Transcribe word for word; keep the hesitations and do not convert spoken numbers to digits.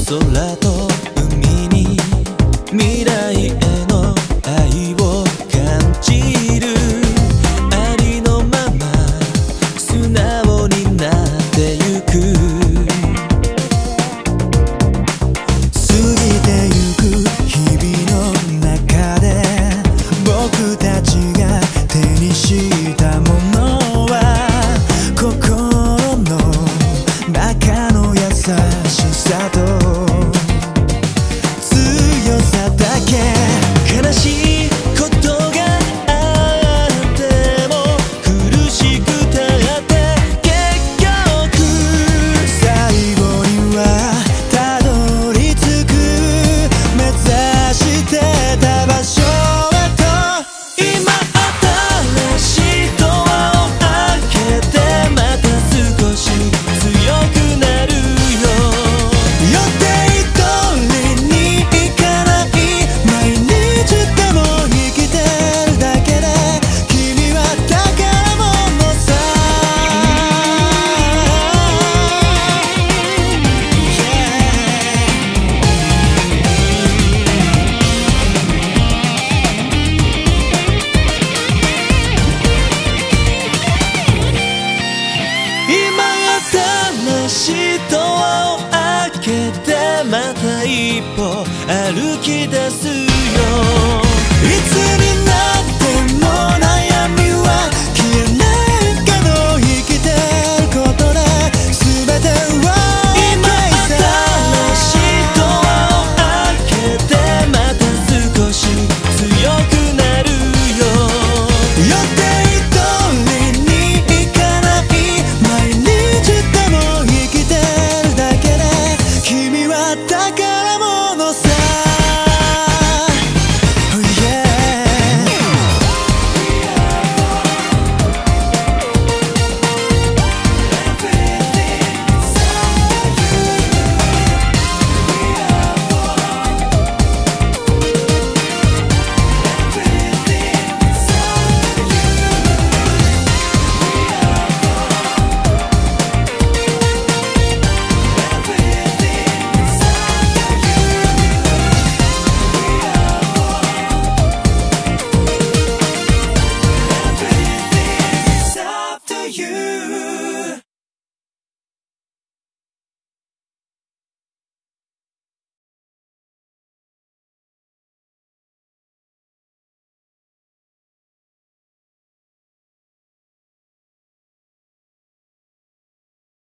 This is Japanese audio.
空と海に未来への愛を感じる。ありのまま素直になってゆく。過ぎてゆく日々の中で僕たちが手にしたものは心の中の優しさと強さだけ。悲しいことがあっても苦しくたって結局最後にはたどり着く。目指してた場所へと今新しいドアを開けてまた少し強くなるよ。予定通りにいかない毎日でも生きてるだけで君は宝物さ。今新しいドアを開けてまた一歩歩き出す